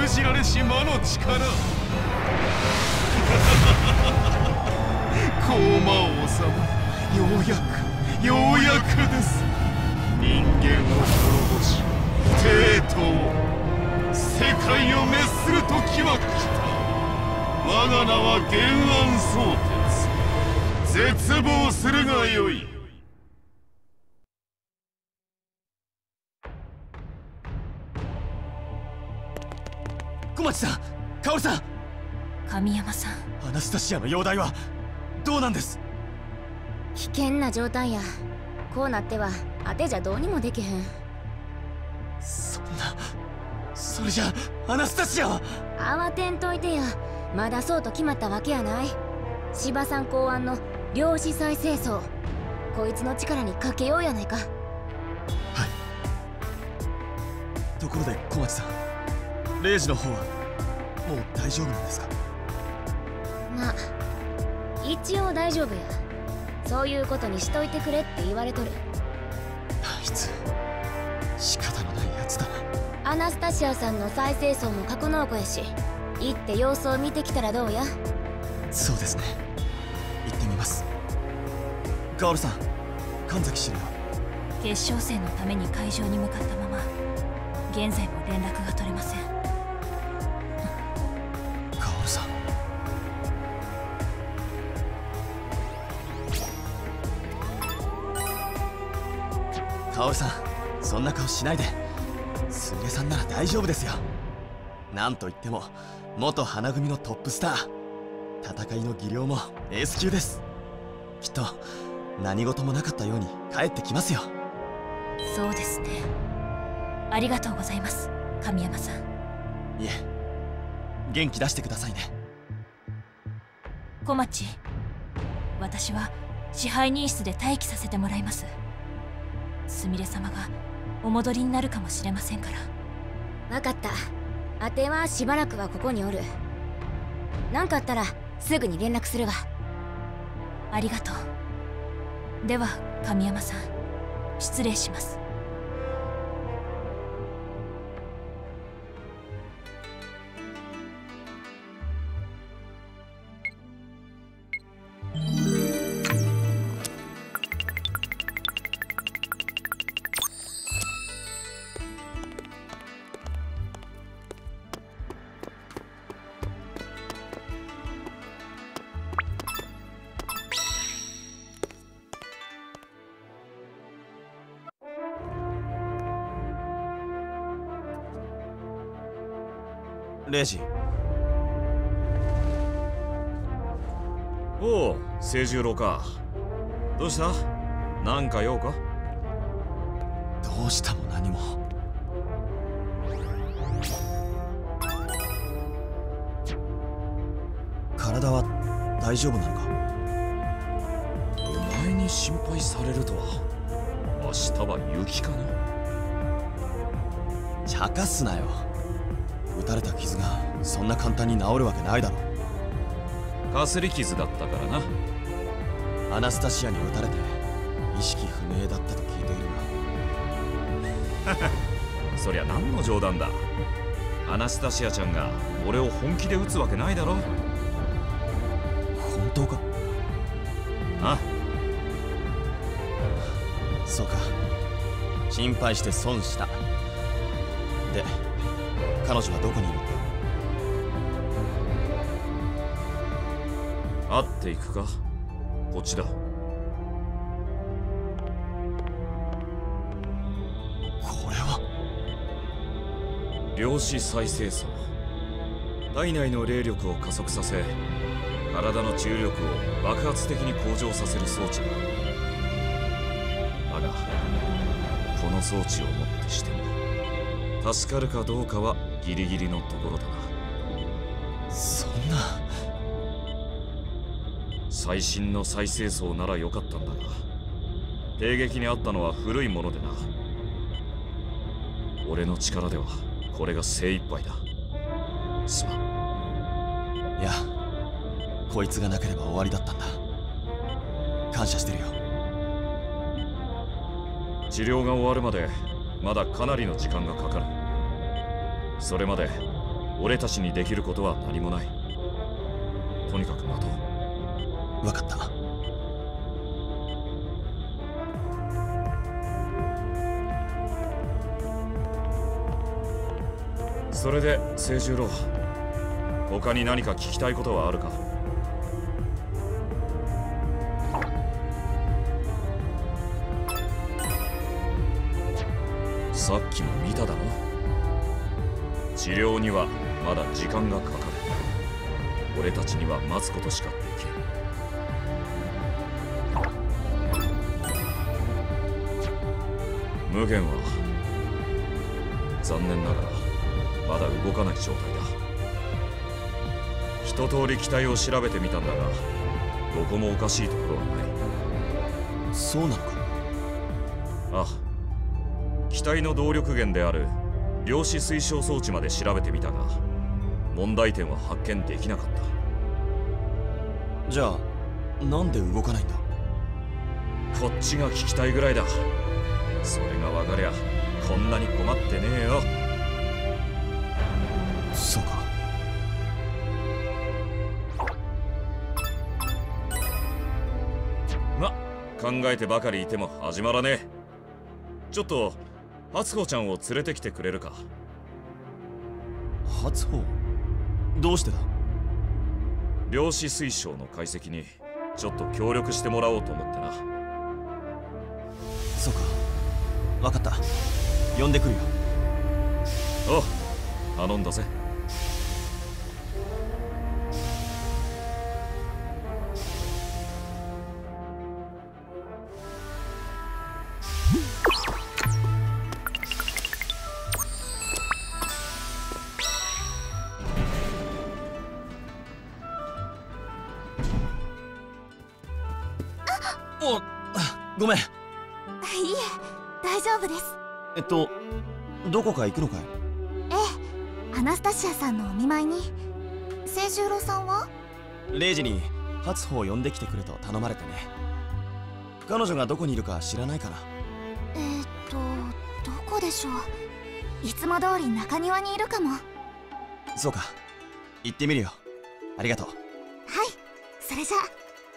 じられし魔の力高魔王様、ようやくです。人間を滅ぼし帝都を世界を滅する時は来た。我が名は原案相鉄。絶望するがよい。 小町さん、薫さん、 神山さん、 アナスタシアの容体はどうなんです？ 危険な状態や。こうなっては当てじゃどうにもできへん。 それじゃあアナスタシアは。 慌てんといてや。まだそうと決まったわけやない。芝さん考案の量子再生層、こいつの力にかけようやないか。 はい。ところで小町さん、レイジの方はもう大丈夫なんですか？ まあ一応大丈夫や。そういうことにしといてくれって言われとる。 あいつ仕方のないやつだな。 アナスタシアさんの再生層も格納庫やし、行って様子を見てきたらどうや。 そうですね、行ってみます。カオルさん、神崎司令は？ 決勝戦のために会場に向かったまま、現在も連絡が取れません。 カオルさん、カオルさん、そんな顔しないで。スミレさんなら大丈夫ですよ。なんといっても元花組のトップスター。戦いの技量もエース級です。きっと何事もなかったように帰ってきますよ。 そうですね。ありがとうございます、神山さん。 いえ、元気出してくださいね。 小町、私は支配人室で待機させてもらいます。すみれ様がお戻りになるかもしれませんから。 わかった。あてはしばらくはここにおる。なんかあったらすぐに連絡するわ。 ありがとう。では神山さん、失礼します。 レイジ。 おう、清十郎か。どうした？なんか用か？ どうしたも何も。体は大丈夫なのか？ お前に心配されるとは。明日は雪かな？ 茶化すなよ。撃たれた傷がそんな簡単に治るわけないだろ。 かすり傷だったからな。 アナスタシアに撃たれて意識不明だったと聞いているがそりゃ何の冗談だ。アナスタシアちゃんが俺を本気で撃つわけないだろ。 本当か？ あ、 そうか。心配して損した。で、彼女はどこにいる？ 会っていくか？こっちだ。 これは量子再生層。体内の霊力を加速させ、体の重力を爆発的に向上させる装置だ。だがこの装置をもってしても助かるかどうかはギリギリのところだな。 そんな。 最新の再生層ならよかったんだが、帝劇にあったのは古いものでな。俺の力ではこれが精一杯だ。すまん。 いや、こいつがなければ終わりだったんだ。感謝してるよ。 治療が終わるまでまだかなりの時間がかかる。それまで俺たちにできることは何もない。とにかく待とう。 分かった。 それで清十郎、他に何か聞きたいことはあるか？さっきも見ただろ。治療にはまだ時間がかかる。俺たちには待つことしかできん。無限は残念ながらまだ動かない状態だ。一通り機体を調べてみたんだが、どこもおかしいところはない。 そうなのか？ ああ、機体の動力源である量子推奨装置まで調べてみたが、問題点は発見できなかった。 じゃあなんで動かないんだ？ こっちが聞きたいぐらいだ。それが分かりゃこんなに困ってねえよ。 そうか。 ま、考えてばかりいても始まらねえ。ちょっと初穂ちゃんを連れてきてくれるか？ 初穂？どうしてだ？ 量子推奨の解析にちょっと協力してもらおうと思ってな。 そうか、分かった。呼んでくるよ。 おう、頼んだぜ。 お、ごめん。 いいえ、大丈夫です。 どこか行くのかい？ ええ、アナスタシアさんのお見舞いに。清十郎さんは 0時に初穂を呼んできてくれと頼まれてね。彼女がどこにいるか知らないかな？ どこでしょう。いつも通り中庭にいるかも。 そうか、行ってみるよ。ありがとう。 はい、それじゃあ。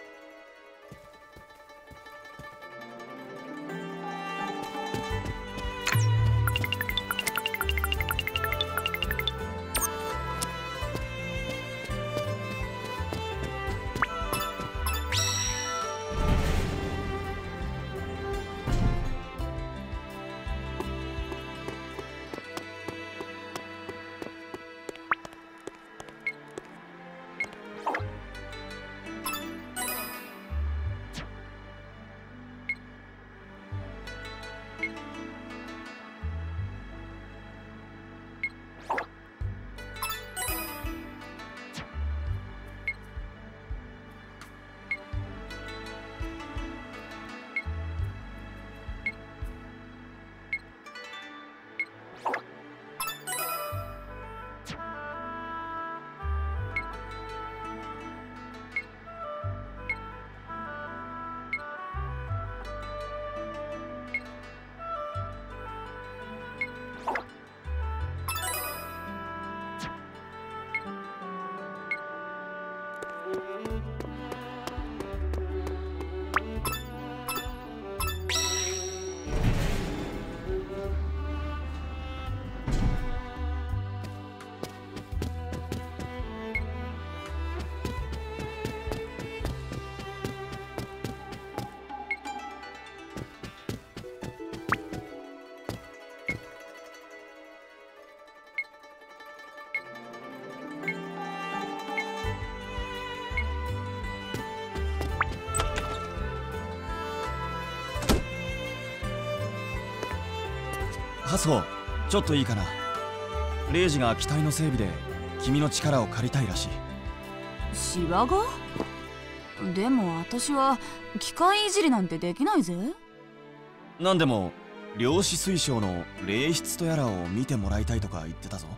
初穂、ちょっといいかな。0時が機体の整備で君の力を借りたいらしい。 シワが？でも私は機械いじりなんてできないぜ。 なんでも量子推奨の霊質とやらを見てもらいたいとか言ってたぞ。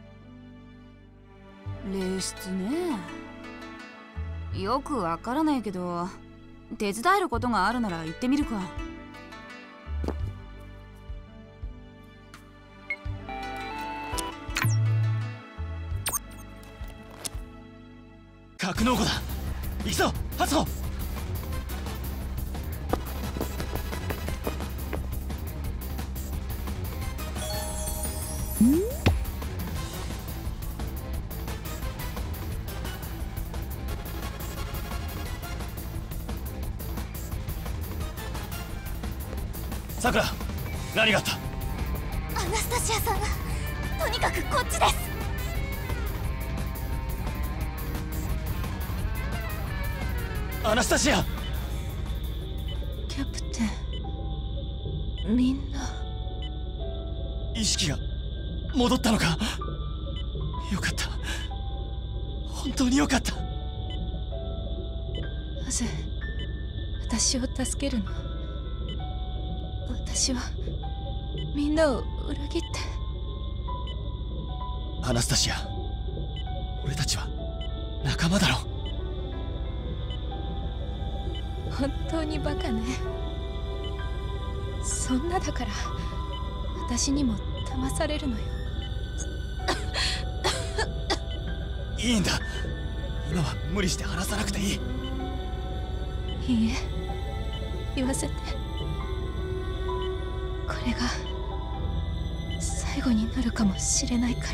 霊質ね。よくわからないけど、手伝えることがあるなら行ってみるか。 格納庫だ。行くぞハツコ。さくら、何があった？ アナスタシアさんがとにかくこっちです。 アナスタシア。 キャプテン、みんな意識が戻ったのか。よかった、本当によかった。 なぜ私を助けるの？私はみんなを裏切って。 アナスタシア、俺たちは仲間だろ。 本当にバカね。そんなだから私にも騙されるのよ。 いいんだ、今は無理して話さなくていい。 いいえ、言わせて。これが最後になるかもしれないから。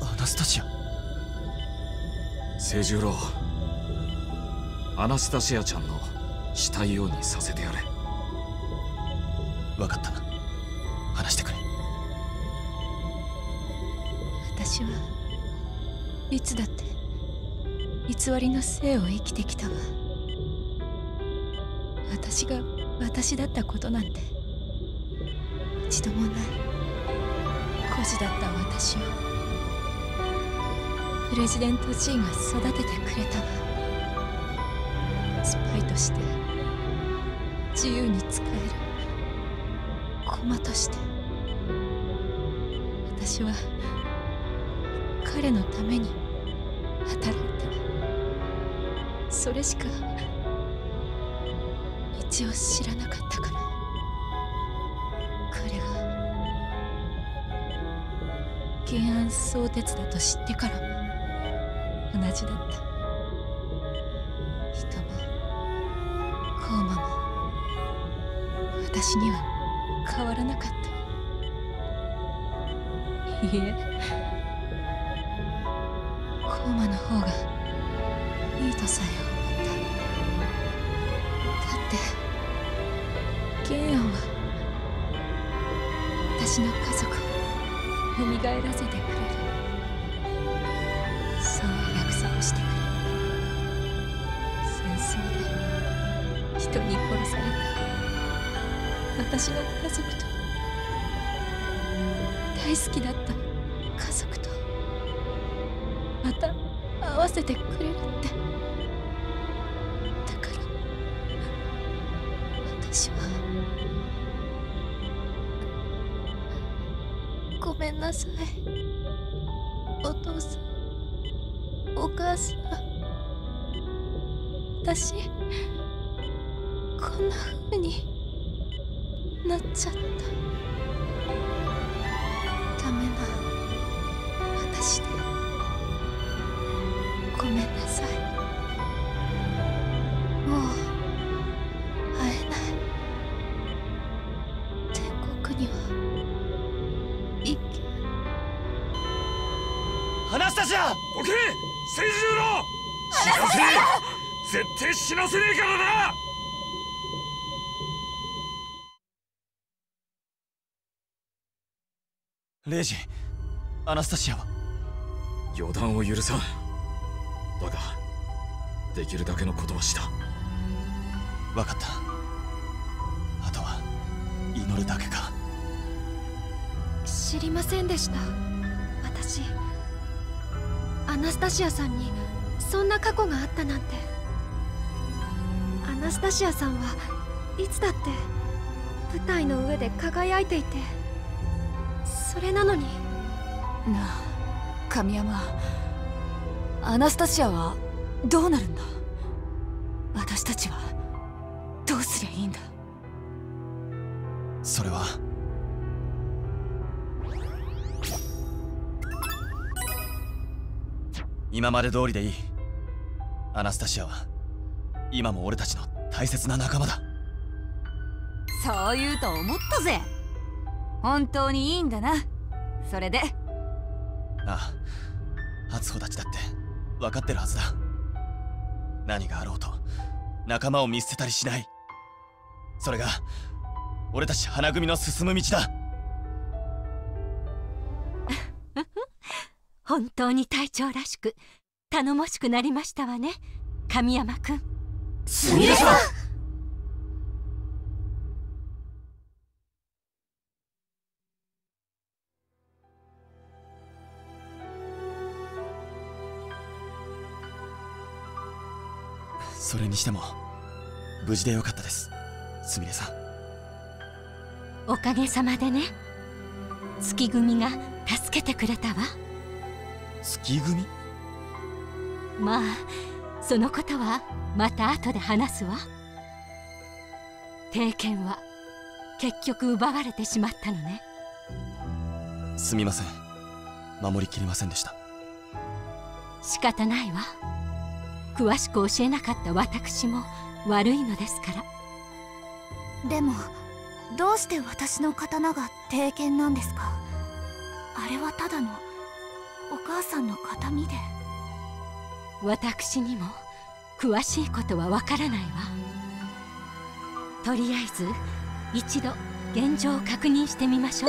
アナスタシア。 清十郎、アナスタシアちゃんのしたいようにさせてやれ。 分かった、話してくれ。 私はいつだって偽りの生を生きてきたわ。私が私だったことなんて一度もない。孤児だった私をプレジデント G が育ててくれたわ。スパイとして自由に使える駒として。私は彼のために働いた。それしか道を知らなかったから。彼が原案相鉄だと知ってからも同じだった。人もコーマも私には変わらなかった。いいえ、コーマの方がいいとさえ思った。だって原案は私の家族を蘇らせてくれる、そう約束してくれ。戦争で人に殺された私の家族と大好きだった家族とまた会わせてくれるって。だから私はごめんなさい。お父さん、お母さん、私こんな風になっちゃった。ダメな私でごめんなさい。もう会えない。天国には行け。 アナスタシア。 どけ、清十郎。死なせねえ、絶対死なせねえからな。 レイジ、アナスタシアは？ 予断を許さん。だができるだけのことはした。 分かった、あとは祈るだけか。 知りませんでした。私アナスタシアさんにそんな過去があったなんて。アナスタシアさんはいつだって舞台の上で輝いていて、それなのに。 なあ神山、アナスタシアはどうなるんだ。私たちはどうすりゃいいんだ。 それは今まで通りでいい。 アナスタシアは今も俺たちの大切な仲間だ。 そう言うと思ったぜ。本当にいいんだな。それで。 ああ、初穂たちだって分かってるはずだ。何があろうと仲間を見捨てたりしない。それが俺たち花組の進む道だ。 本当に隊長らしく頼もしくなりましたわね、神山くん。 すみれさん。それにしても無事でよかったです、すみれさん。 おかげさまでね。月組が助けてくれたわ。 月組？ まあそのことはまた後で話すわ。帝剣は結局奪われてしまったのね。 すみません、守りきりませんでした。 仕方ないわ。詳しく教えなかった私も悪いのですから。 でもどうして私の刀が帝剣なんですか？あれはただのお母さんの形見で。 私にも詳しいことはわからないわ。とりあえず一度現状を確認してみましょう。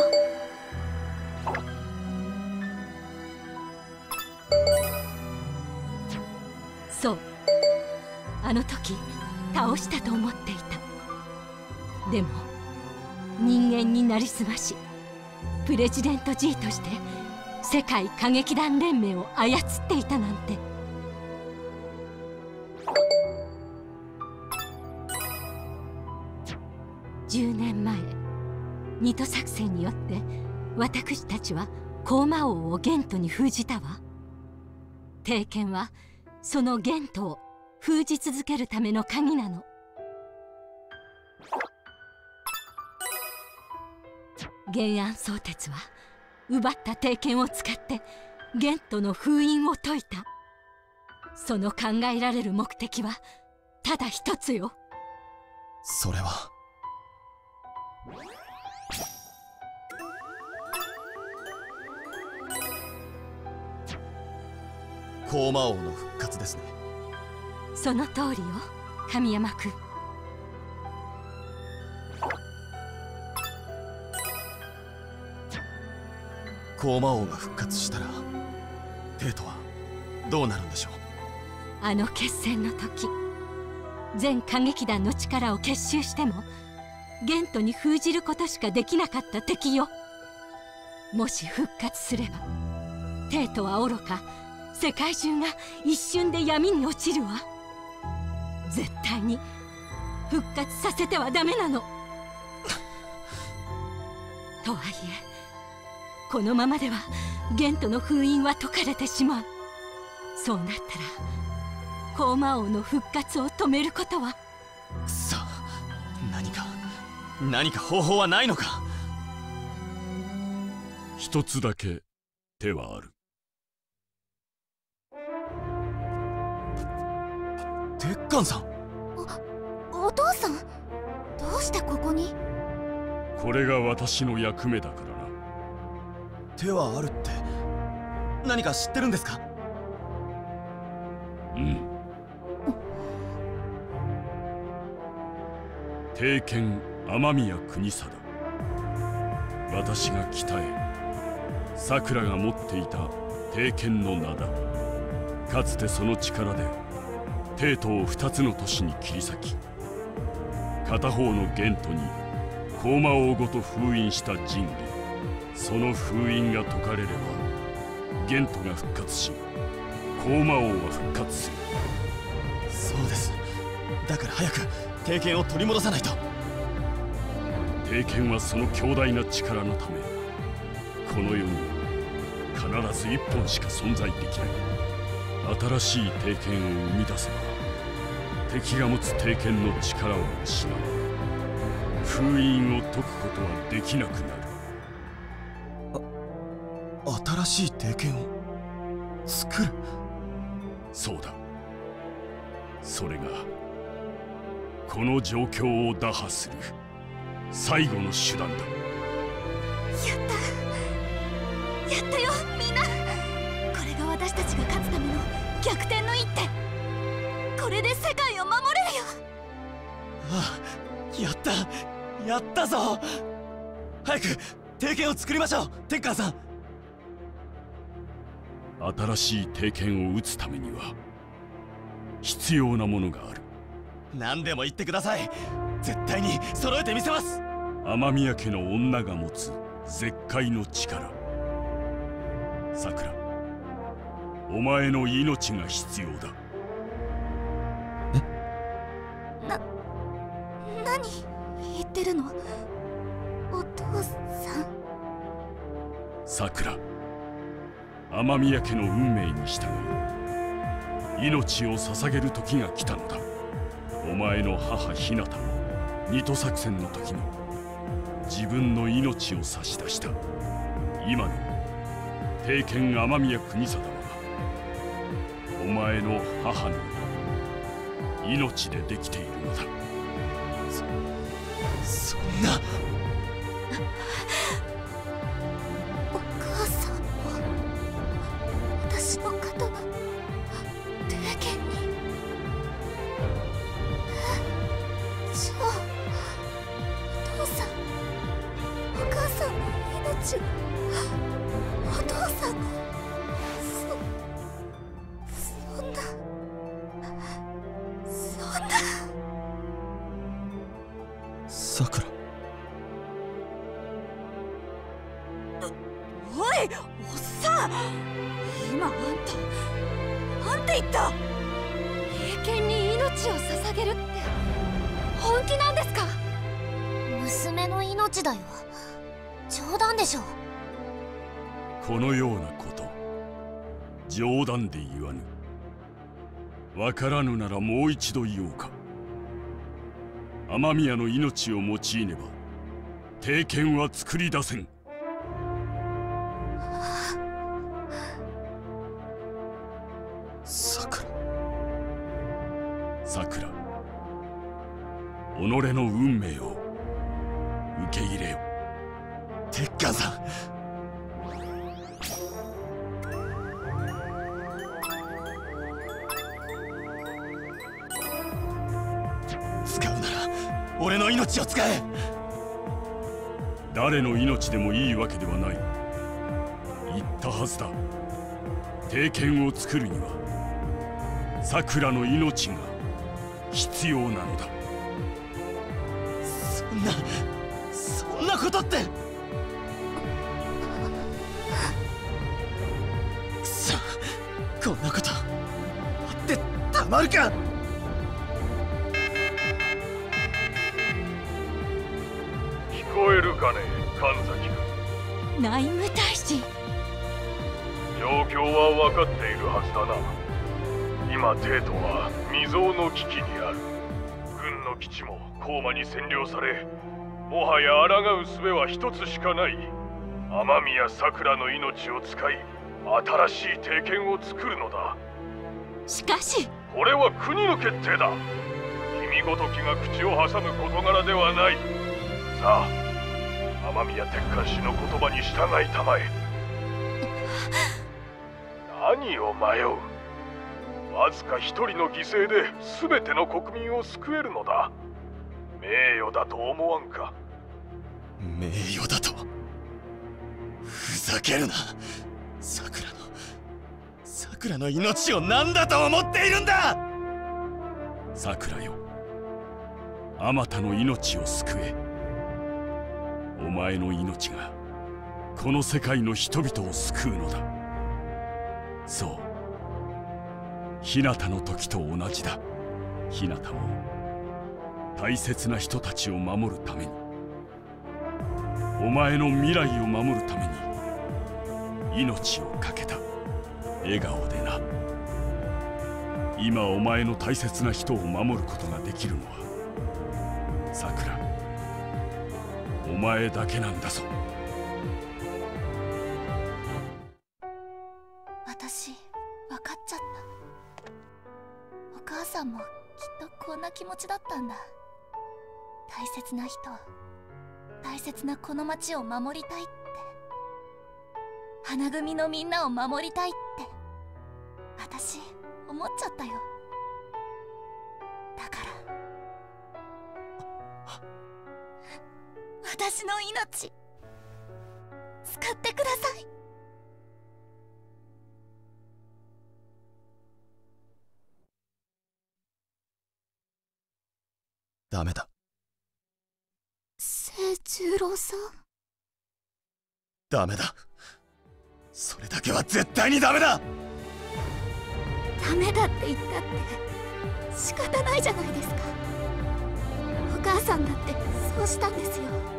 そう、あの時倒したと思っていた。でも人間になりすましプレジデント G として世界歌劇団連盟を操っていたなんて。10年前ニト作戦によって私たちは高魔王をゲントに封じたわ。帝剣はそのゲントを封じ続けるための鍵なの。原案相鉄は奪った帝剣を使ってゲントの封印を解いた。その考えられる目的はただ一つよ。 それは高魔王の復活ですね。 その通りよ、神山君。 高魔王が復活したら帝都はどうなるんでしょう。 あの決戦の時、全歌劇団の力を結集してもゲントに封じることしかできなかった敵よ。もし復活すれば帝都はおろか世界中が一瞬で闇に落ちるわ。絶対に復活させてはダメなの。とはいえこのままではゲントの封印は解かれてしまう。そうなったら高魔王の復活を止めることは。 くそ、何か方法はないのか。 一つだけ手はある。 鉄幹さん。 お父さん、どうしてここに？ これが私の役目だからな。 手はあるって何か知ってるんですか？ うん。帝剣雨宮国定、私が鍛え桜が持っていた帝剣の名だ。かつてその力で帝都を2つの都市に切り裂き、片方のゲントに高魔王ごと封印した神器。その封印が解かれればゲントが復活し高魔王は復活する。 そうです。だから早く帝剣を取り戻さないと。 帝剣はその強大な力のためこの世に必ず一本しか存在できない。新しい帝剣を生み出せば敵が持つ帝剣の力を失う。封印を解くことはできなくなる。 新しい帝剣を作る？ そうだ。 それがこの状況を打破する最後の手段だ。 やったよみんな。これが私たちが勝つための逆転の一手。これで世界を守れるよ。 ああ、やったぞ。早く帝拳を作りましょう、テッカーさん。 新しい帝拳を打つためには必要なものがある。 何でも言ってください。絶対に揃えてみせます。 雨宮家の女が持つ絶海の力。さくら、お前の命が必要だ。 何言ってるのお父さん。 さくら、雨宮家の運命に従い命を捧げる時が来たのだ。お前の母ひなたも二都作戦の時に自分の命を差し出した。今の帝拳雨宮国定はお前の母の命でできているのだ。 そんな。 お母さんも私の刀帝拳に。じゃあお父さん、お母さんの命をお父さんがそんな。 さくら。 おい、おっさん、今なんて言った？ 帝拳に命を捧げるって本気なんですか？ 娘の命だよ。冗談でしょ。 このようなこと冗談で言わぬ。わからぬならもう一度言おうか。雨宮の命を用いねば帝拳は作り出せん。 さくら。 さくら、己の運命を受け入れよ。 テッカーさん。使うなら俺の命を使え。 誰の命でもいいわけではない。言ったはずだ。帝拳を作るにはさくらの命が必要なのだ。 そんなことって。くそ、こんなことあってたまるか。 聞こえるかね、神崎君。 内務大使。 状況は分かっているはずだな。今帝都は未曾有の危機にある。軍の基地も高馬に占領され、もはや抗う術は一つしかない。雨宮さくらの命を使い新しい帝拳を作るのだ。 しかしこれは国の決定だ。君ごときが口を挟む事柄ではない。さあ、雨宮鉄管氏の言葉に従いたまえ。何を迷う。わずか一人の犠牲で全ての国民を救えるのだ。名誉だと思わんか。 名誉だと？ふざけるな。さくらの命を何だと思っているんだ。さくらよ、あまたの命を救え。お前の命がこの世界の人々を救うのだ。そう、ひなたの時と同じだ。ひなたも大切な人たちを守るために、お前の未来を守るために命を懸けた。笑顔でな。今お前の大切な人を守ることができるのはさくら、お前だけなんだぞ。 私分かっちゃった。お母さんも気持ちだったんだ。大切な人、大切なこの町を守りたいって、花組のみんなを守りたいって私思っちゃったよ。だから私の命使ってください。 ダメだ。 清十郎さん、 ダメだ。それだけは絶対にダメだ。 ダメだって言ったって仕方ないじゃないですか。お母さんだってそうしたんですよ。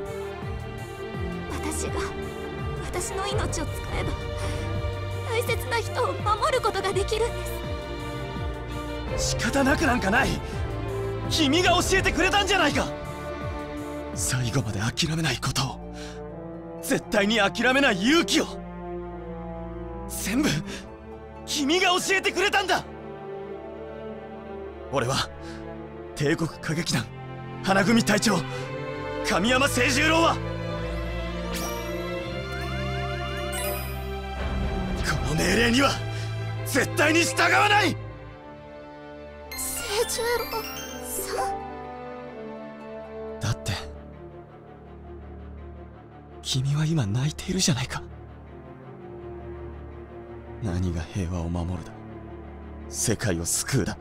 私の命を使えば大切な人を守ることができるんです。 仕方なくなんかない。君が教えてくれたんじゃないか。最後まで諦めないことを、絶対に諦めない勇気を、全部君が教えてくれたんだ。俺は帝国歌劇団花組隊長神山清十郎はこの命令には絶対に従わない。 清十郎さん、 だって君は今泣いているじゃないか。何が平和を守るだ、世界を救うだ。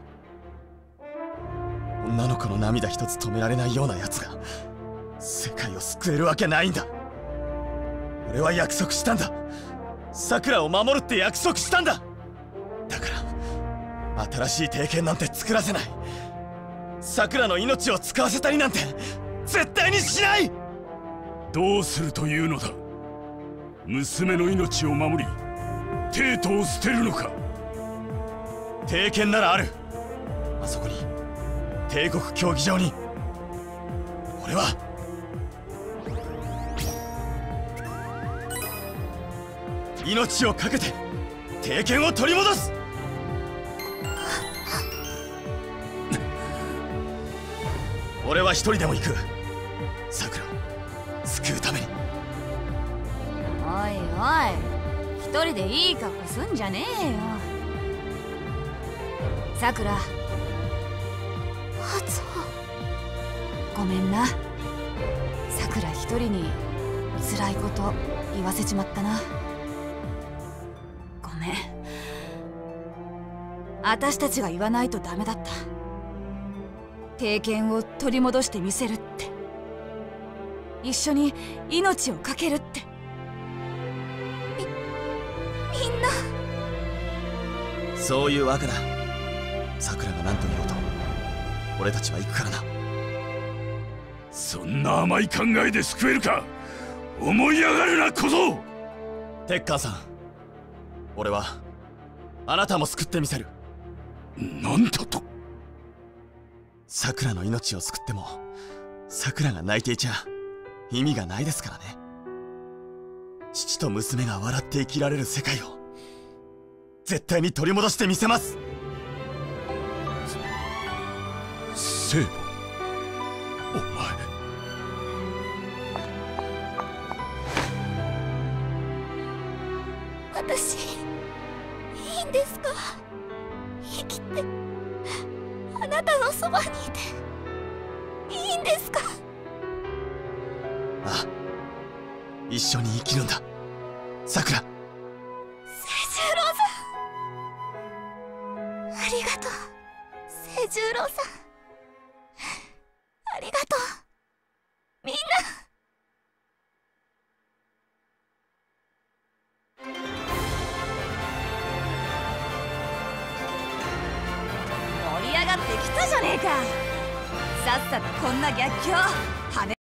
女の子の涙一つ止められないような奴が世界を救えるわけないんだ。俺は約束したんだ。さくらを守るって約束したんだ。だから新しい帝拳なんて作らせない。さくらの命を使わせたりなんて絶対にしない。 どうするというのだ。娘の命を守り帝都を捨てるのか。 帝拳ならある。あそこに帝国競技場に。俺は命を懸けて帝拳を取り戻す。俺は一人でも行く。さくらを救うために。 おいおい、一人でいい格好すんじゃねえよ。さくら、 初穂、 ごめんな。さくら一人に辛いこと言わせちまったな。ごめん。私たちが言わないとダメだった。帝拳を取り戻してみせるって、一緒に命を懸けるって。 みんなそういうわけだ。さくらが何と言おうと俺たちは行くからな。 そんな甘い考えで救えるか。思い上がるな小僧。 鉄艦さん、俺はあなたも救ってみせる。 何だと。 さくらの命を救ってもさくらが泣いていちゃ意味がないですからね。父と娘が笑って生きられる世界を絶対に取り戻してみせます。 聖母、お前。 私いいんですか。生きてあなたのそばにいていいんですか。 ああ、一緒に生きるんださくら。 清十郎さん、ありがとう。清十郎さん、ありがとう。みんな盛り上がってきたじゃねえか。さっさとこんな逆境はね